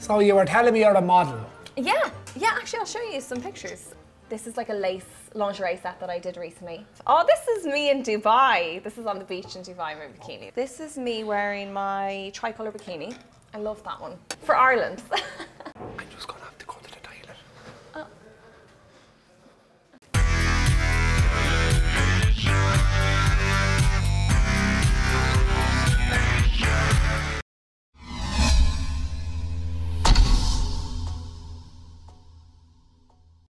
So you were telling me you're a model. Yeah, actually I'll show you some pictures. This is like a lace lingerie set that I did recently. Oh, this is me in Dubai. This is on the beach in Dubai, my bikini. This is me wearing my tricolour bikini. I love that one. For Ireland.